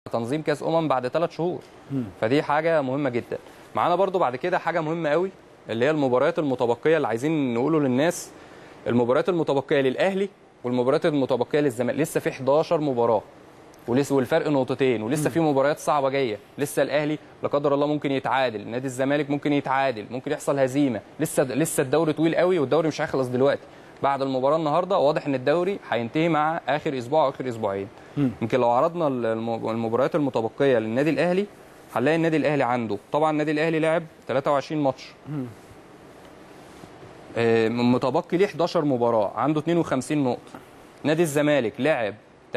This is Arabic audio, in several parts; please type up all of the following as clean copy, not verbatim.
تنظيم كاس بعد 3 شهور. فدي حاجه مهمه جدا. معانا برضو بعد كده حاجه مهمه قوي اللي هي المباريات المتبقيه اللي عايزين نقوله للناس. المباريات المتبقيه للاهلي والمباريات المتبقيه للزمالك، لسه في 11 مباراه ولسه والفرق نقطتين، ولسه في مباريات صعبه جايه. لسه الاهلي لا قدر الله ممكن يتعادل، نادي الزمالك ممكن يتعادل، ممكن يحصل هزيمه. لسه الدوري طويل قوي، والدوري مش هيخلص دلوقتي. بعد المباراه النهارده واضح ان الدوري هينتهي مع اخر اسبوع او اخر اسبوعين. يمكن لو عرضنا المباريات المتبقيه للنادي الاهلي هنلاقي النادي الاهلي عنده، طبعا النادي الاهلي لعب 23 ماتش، متبقي ليه 11 مباراه، عنده 52 نقطه. نادي الزمالك لعب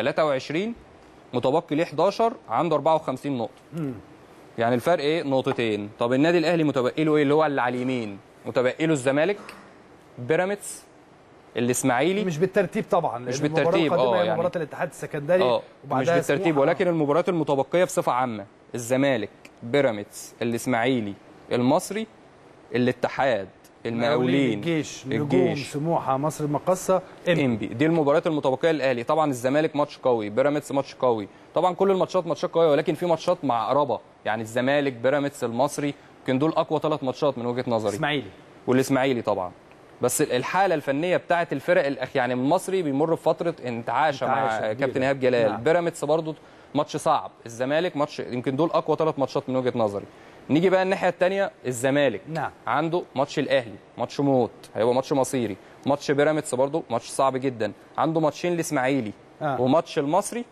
23 متبقي ليه 11، عنده 54 نقطه. يعني الفرق ايه؟ نقطتين. طب النادي الاهلي متبقي له ايه اللي هو اللي على اليمين؟ متبقي له الزمالك، بيراميدز، الاسماعيلي. مش بالترتيب طبعا، مش بالترتيب يعني مباراه الاتحاد السكندري وبعدها مش بالترتيب، ولكن المباريات المتبقيه بصفه عامه: الزمالك، بيراميدز، الاسماعيلي، المصري، الاتحاد، المقاولين، الجيش، سموحه، مصر المقاصه، انبي. دي المباريات المتبقيه للاهلي. طبعا الزمالك ماتش قوي، بيراميدز ماتش قوي، طبعا كل الماتشات ماتشات قويه، ولكن في ماتشات معقربه. يعني الزمالك، بيراميدز، المصري، يمكن دول اقوى 3 ماتشات من وجهه نظري. الاسماعيلي والاسماعيلي طبعا. بس الحاله الفنيه بتاعه الفرق يعني المصري بيمر بفتره انتعاشه مع كابتن ايهاب جلال. بيراميدز برضو ماتش صعب، الزمالك ماتش، يمكن دول اقوى 3 ماتشات من وجهه نظري. نيجي بقى الناحيه الثانيه، الزمالك عنده ماتش الاهلي، ماتش موت، هيبقى ماتش مصيري. ماتش بيراميدز برضو ماتش صعب جدا. عنده ماتشين الاسماعيلي وماتش المصري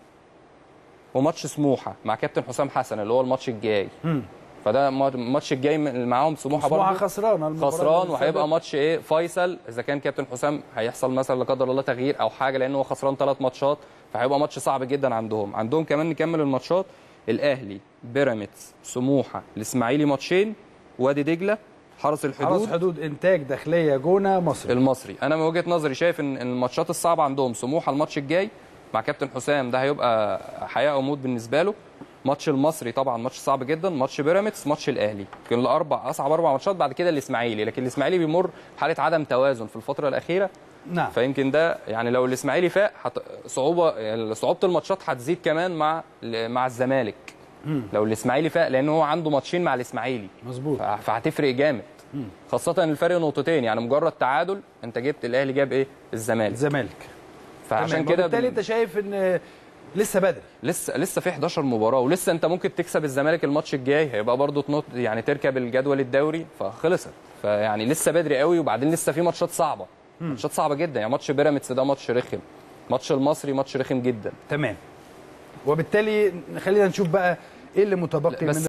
وماتش سموحه مع كابتن حسام حسن اللي هو الماتش الجاي. فده الماتش الجاي معاهم سموحه برضه خسران، وهيبقى ماتش ايه؟ فيصل اذا كان كابتن حسام هيحصل مثلا لا قدر الله تغيير او حاجه، لانه هو خسران 3 ماتشات، فهيبقى ماتش صعب جدا عندهم كمان. نكمل الماتشات: الاهلي، بيراميدز، سموحه، الاسماعيلي ماتشين، وادي دجله، حرس الحدود، انتاج، داخليه، جونه، المصري. انا من وجهه نظري شايف ان الماتشات الصعبه عندهم سموحه الماتش الجاي مع كابتن حسام، ده هيبقى حياه او موت بالنسبه له. ماتش المصري طبعا ماتش صعب جدا، ماتش بيراميدز، ماتش الاهلي. كان اصعب 4 ماتشات. بعد كده الاسماعيلي، لكن الاسماعيلي بيمر حاله عدم توازن في الفتره الاخيره. فيمكن ده يعني لو الاسماعيلي فاق صعوبه الماتشات هتزيد كمان مع الزمالك. لو الاسماعيلي فاق، لان هو عنده ماتشين مع الاسماعيلي مظبوط، فهتفرق جامد. خاصه الفرق نقطتين، يعني مجرد تعادل انت جبت الاهلي جاب ايه؟ الزمالك. فعشان كده بالتالي انت شايف ان لسه بدري، لسه في 11 مباراه، ولسه انت ممكن تكسب الزمالك الماتش الجاي، هيبقى برضه تنط يعني تركب الجدول الدوري فخلصت. فيعني لسه بدري قوي، وبعدين لسه في ماتشات صعبه، ماتشات صعبه جدا. يعني ماتش بيراميدز ده ماتش رخم، ماتش المصري ماتش رخم جدا. تمام. وبالتالي خلينا نشوف بقى ايه اللي متبقي من